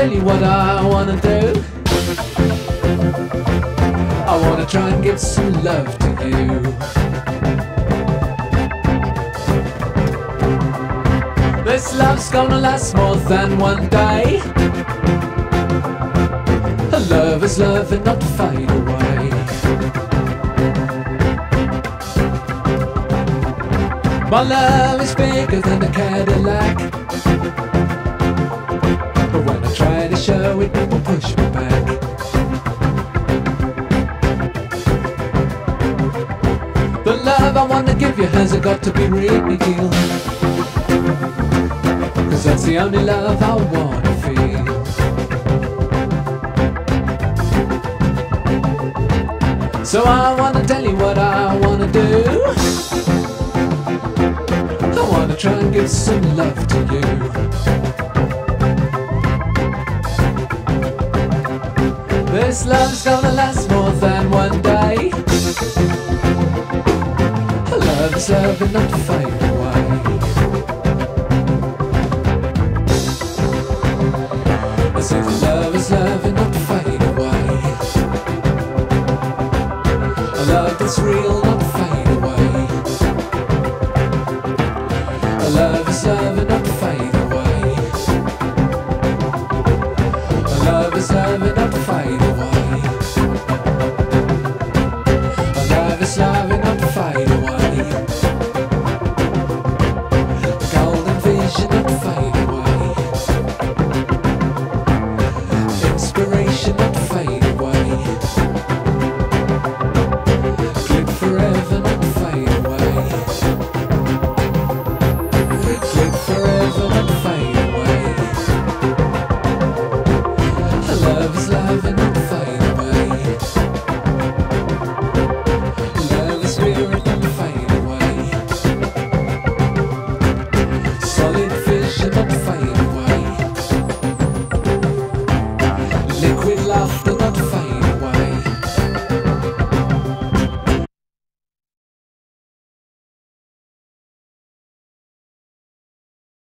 tell you what I wanna do. I wanna try and give some love to you. This love's gonna last more than one day. A love is love and not fade away. My love is bigger than a Cadillac, but when I try to show it, people push me back. The love I wanna give you has got to be real, 'cause that's the only love I wanna feel. So I wanna tell you what I wanna do. I wanna try and give some love to you. This love's gonna last more than one day. Love is love and not fade.